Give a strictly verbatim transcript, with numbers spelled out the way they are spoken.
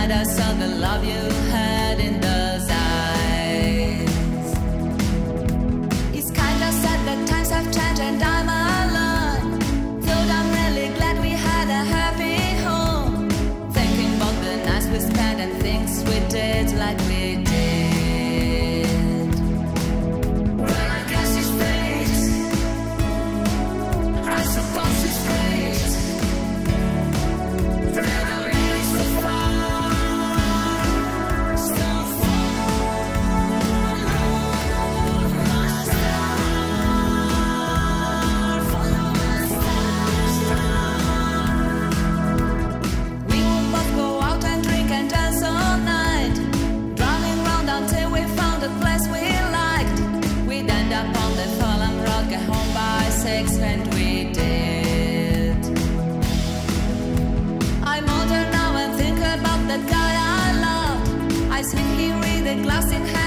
night I saw the love you had in those eyes. It's kinda sad that times have changed and I'm alone, though I'm really glad we had a happy home. Thinking about the nights we spent and things we did like we did. Well, I guess it's fate, I suppose it's fate. Forever is so far, so far. Follow my star, follow my star. We would both go out and drink and dance all night, driving round until we found a place we liked. We'd end up on the fallen rock, get home by six, and we did. I'm older now and think about that guy I loved. I sleep here with a glass in hand.